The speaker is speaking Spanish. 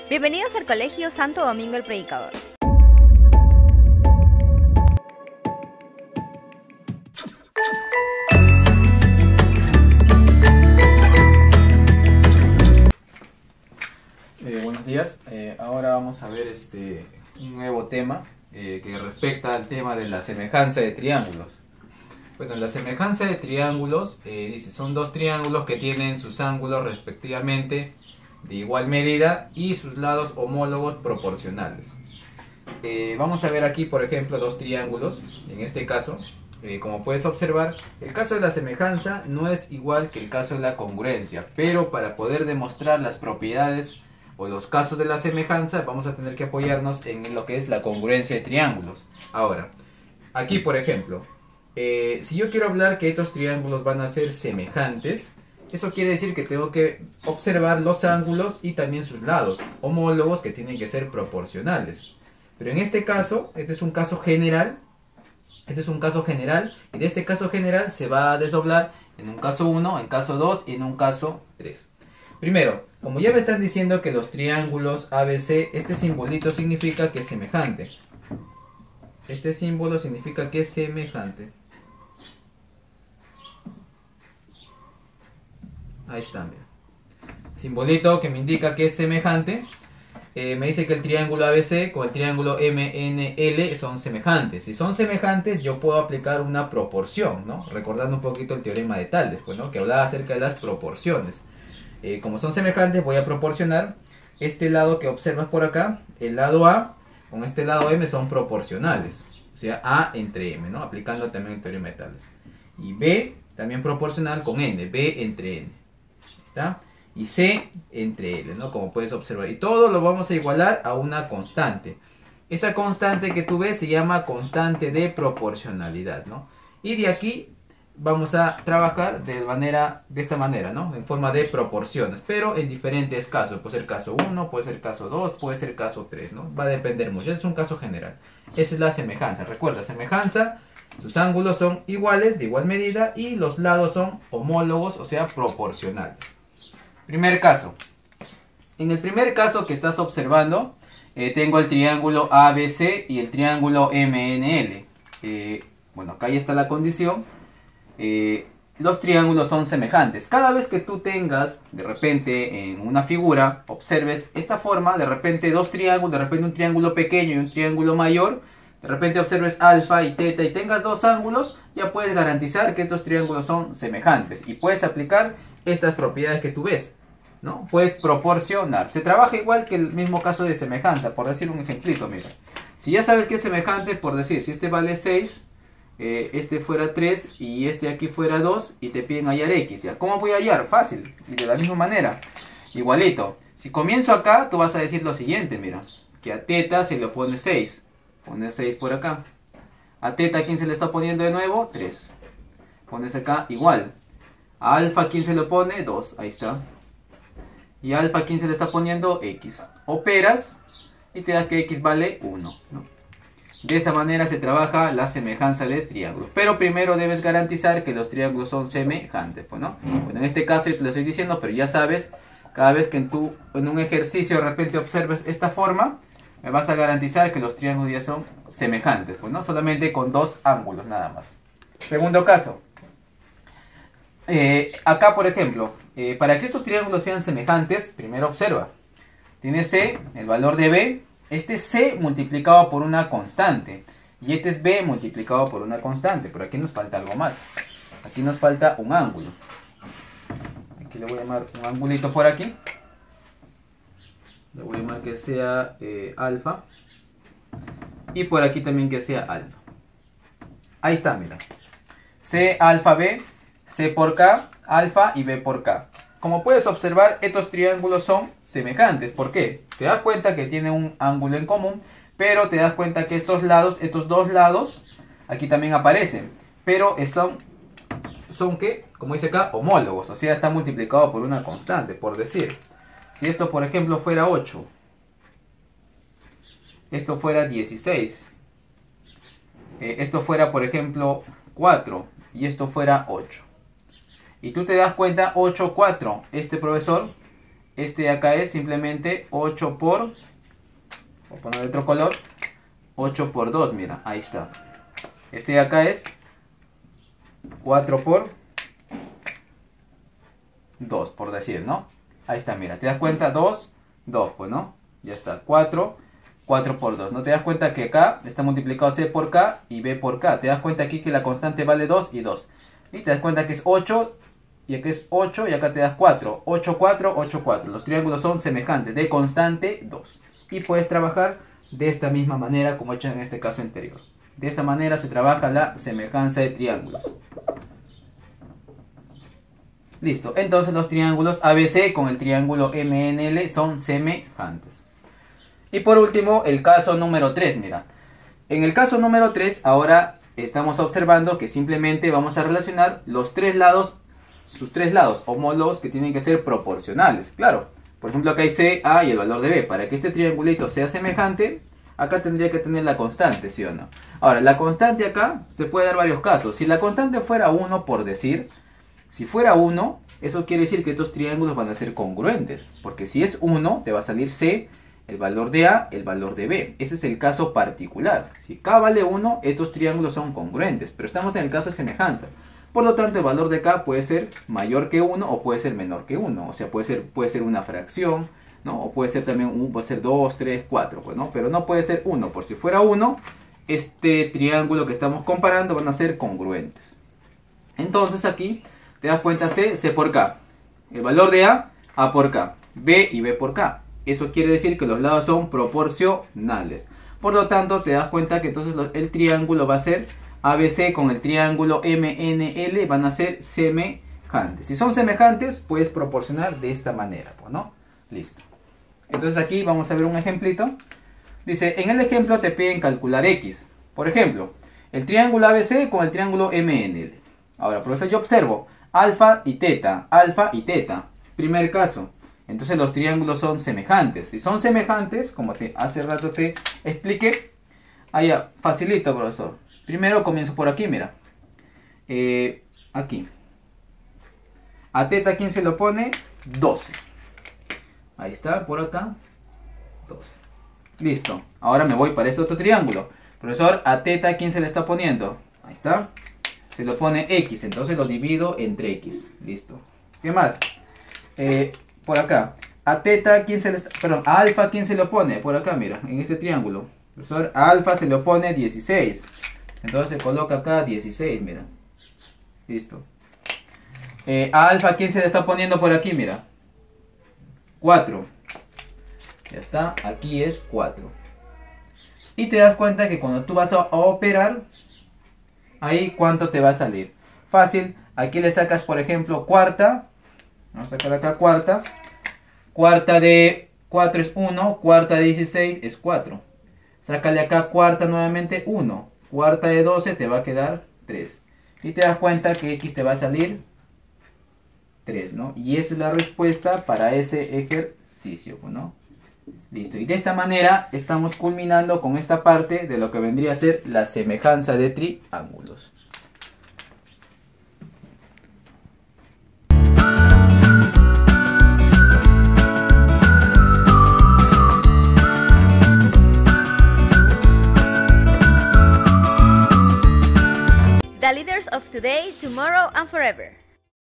Bienvenidos al Colegio Santo Domingo el Predicador. Buenos días, ahora vamos a ver un nuevo tema que respecta al tema de la semejanza de triángulos. Bueno, la semejanza de triángulos dice, son dos triángulos que tienen sus ángulos respectivamente de igual medida y sus lados homólogos proporcionales. Vamos a ver aquí, por ejemplo, dos triángulos. En este caso, como puedes observar, el caso de la semejanza no es igual que el caso de la congruencia, pero para poder demostrar las propiedades o los casos de la semejanza vamos a tener que apoyarnos en lo que es la congruencia de triángulos. Ahora, aquí por ejemplo, si yo quiero hablar que estos triángulos van a ser semejantes, eso quiere decir que tengo que observar los ángulos y también sus lados homólogos, que tienen que ser proporcionales. Pero en este caso, este es un caso general, y de este caso general se va a desdoblar en un caso 1, en caso 2 y en un caso 3. Primero, como ya me están diciendo que los triángulos ABC, este simbolito significa que es semejante. Este símbolo significa que es semejante. Ahí está, mira. Simbolito que me indica que es semejante. Me dice que el triángulo ABC con el triángulo MNL son semejantes. Si son semejantes, yo puedo aplicar una proporción, ¿no? Recordando un poquito el teorema de Tales, pues, ¿no? Que hablaba acerca de las proporciones. Como son semejantes, voy a proporcionar este lado que observas por acá, el lado A, con este lado M son proporcionales. O sea, A entre M, ¿no? Aplicando también el teorema de Tales. Y B, también proporcional con N, B entre N. ¿Está? Y C entre L, ¿no? Como puedes observar. Y todo lo vamos a igualar a una constante. Esa constante que tú ves se llama constante de proporcionalidad, ¿no? Y de aquí vamos a trabajar de esta manera, ¿no? En forma de proporciones, pero en diferentes casos. Puede ser caso 1, puede ser caso 2, puede ser caso 3, ¿no? Va a depender mucho. Es un caso general. Esa es la semejanza. Recuerda, semejanza, sus ángulos son iguales, de igual medida, y los lados son homólogos, o sea, proporcionales. Primer caso. En el primer caso que estás observando, tengo el triángulo ABC y el triángulo MNL. Bueno, acá ya está la condición. Los triángulos son semejantes. Cada vez que tú tengas, de repente, en una figura, observes esta forma, de repente dos triángulos, de repente un triángulo pequeño y un triángulo mayor, de repente observes alfa y teta y tengas dos ángulos, ya puedes garantizar que estos triángulos son semejantes y puedes aplicar estas propiedades que tú ves, ¿no? Puedes proporcionar. Se trabaja igual que el mismo caso de semejanza, por decir un ejemplito, mira. Si ya sabes que es semejante, por decir, si este vale 6, este fuera 3 y este aquí fuera 2 y te piden hallar X, ¿ya? ¿Cómo voy a hallar? Fácil, y de la misma manera, igualito. Si comienzo acá, tú vas a decir lo siguiente, mira, que a teta se le pone 6, pones 6 por acá. A teta, ¿quién se le está poniendo de nuevo? 3. Pones acá igual. A alfa, ¿quién se lo pone? 2, ahí está. Y a alfa, ¿quién se le está poniendo? X. Operas y te das que X vale 1, ¿no? De esa manera se trabaja la semejanza de triángulos. Pero primero debes garantizar que los triángulos son semejantes, pues, ¿no? Bueno, en este caso yo te lo estoy diciendo, pero ya sabes, cada vez que en un ejercicio de repente observes esta forma, me vas a garantizar que los triángulos ya son semejantes, pues, ¿no? Solamente con dos ángulos nada más. Segundo caso. Acá, por ejemplo, para que estos triángulos sean semejantes, primero observa. Tiene C, el valor de B. Este es C multiplicado por una constante. Y este es B multiplicado por una constante. Pero aquí nos falta algo más. Aquí nos falta un ángulo. Aquí le voy a llamar un angulito por aquí. Le voy a llamar que sea alfa. Y por aquí también que sea alfa. Ahí está, mira. C alfa B. C por K, alfa y B por K. Como puedes observar, estos triángulos son semejantes. ¿Por qué? Te das cuenta que tienen un ángulo en común, pero te das cuenta que estos dos lados, aquí también aparecen. Pero son ¿qué? Como dice acá, homólogos. O sea, está multiplicado por una constante, por decir. Si esto, por ejemplo, fuera 8, esto fuera 16, esto fuera, por ejemplo, 4 y esto fuera 8. Y tú te das cuenta, 8, 4, este profesor Este de acá es simplemente 8 por... Voy a poner otro color. 8 por 2, mira, ahí está. Este de acá es 4 por 2, por decir, ¿no? Ahí está, mira, ¿te das cuenta? 2, 2, pues, ¿no? Ya está, 4, 4 por 2. ¿No te das cuenta que acá está multiplicado C por K y B por K? ¿Te das cuenta aquí que la constante vale 2 y 2? Y te das cuenta que es 8 y aquí es 8 y acá te das 4. 8, 4, 8, 4. Los triángulos son semejantes, de constante 2. Y puedes trabajar de esta misma manera como he hecho en este caso anterior. De esa manera se trabaja la semejanza de triángulos. Listo, entonces los triángulos ABC con el triángulo MNL son semejantes. Y por último, el caso número 3, mira. En el caso número 3, ahora estamos observando que simplemente vamos a relacionar los tres lados, sus tres lados homólogos que tienen que ser proporcionales. Claro, por ejemplo acá hay C, A y el valor de B. Para que este triangulito sea semejante, acá tendría que tener la constante, ¿sí o no? Ahora, la constante acá se puede dar varios casos. Si la constante fuera 1, por decir, si fuera 1, eso quiere decir que estos triángulos van a ser congruentes. Porque si es 1, te va a salir C, el valor de A, el valor de B. Ese es el caso particular. Si K vale 1, estos triángulos son congruentes. Pero estamos en el caso de semejanza. Por lo tanto, el valor de K puede ser mayor que 1 o puede ser menor que 1. O sea, puede ser una fracción, ¿no? O puede ser también puede ser 2, 3, 4, pues, ¿no? Pero no puede ser 1. Por si fuera 1, este triángulo que estamos comparando van a ser congruentes. Entonces aquí te das cuenta C por K. El valor de A por K. B y B por K. Eso quiere decir que los lados son proporcionales. Por lo tanto, te das cuenta que entonces el triángulo va a ser ABC con el triángulo MNL van a ser semejantes. Si son semejantes, puedes proporcionar de esta manera, pues, ¿no? Listo. Entonces aquí vamos a ver un ejemplito. Dice, en el ejemplo te piden calcular X. Por ejemplo, el triángulo ABC con el triángulo MNL. Ahora, por eso yo observo alfa y teta, primer caso. Entonces los triángulos son semejantes. Si son semejantes, como hace rato te expliqué, allá, facilito, profesor. Primero comienzo por aquí, mira. Aquí. A teta, ¿quién se lo pone? 12. Ahí está, por acá. 12. Listo. Ahora me voy para este otro triángulo. Profesor, a teta, ¿quién se le está poniendo? Ahí está. Se lo pone X, entonces lo divido entre X. Listo. ¿Qué más? Por acá. A teta, ¿quién se le está... Perdón, a alfa, ¿quién se lo pone? Por acá, mira, en este triángulo. Profesor, a alfa se lo pone 16. Entonces se coloca acá 16, mira. Listo. A alfa, ¿quién se le está poniendo por aquí? Mira. 4. Ya está, aquí es 4. Y te das cuenta que cuando tú vas a operar, ahí cuánto te va a salir. Fácil, aquí le sacas por ejemplo cuarta. Vamos a sacar acá cuarta. Cuarta de 4 es 1, cuarta de 16 es 4. Sácale acá cuarta nuevamente 1. Cuarta de 12 te va a quedar 3. Y te das cuenta que X te va a salir 3, ¿no? Y esa es la respuesta para ese ejercicio, ¿no? Listo. Y de esta manera estamos culminando con esta parte de lo que vendría a ser la semejanza de triángulos. The leaders of today, tomorrow, and forever.